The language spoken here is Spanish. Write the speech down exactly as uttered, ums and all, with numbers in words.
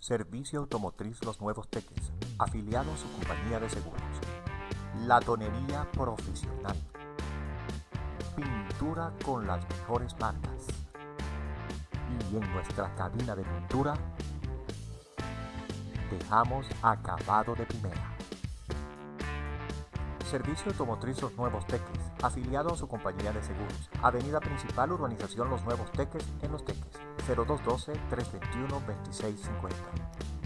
Servicio Automotriz Los Nuevos Teques, afiliado a su compañía de seguros. Latonería profesional. Pintura con las mejores marcas. Y en nuestra cabina de pintura, dejamos acabado de primera. Servicio Automotriz Los Nuevos Teques, afiliado a su compañía de seguros. Avenida Principal, Urbanización Los Nuevos Teques, en Los Teques. cero dos uno dos, tres dos uno, dos seis cinco cero.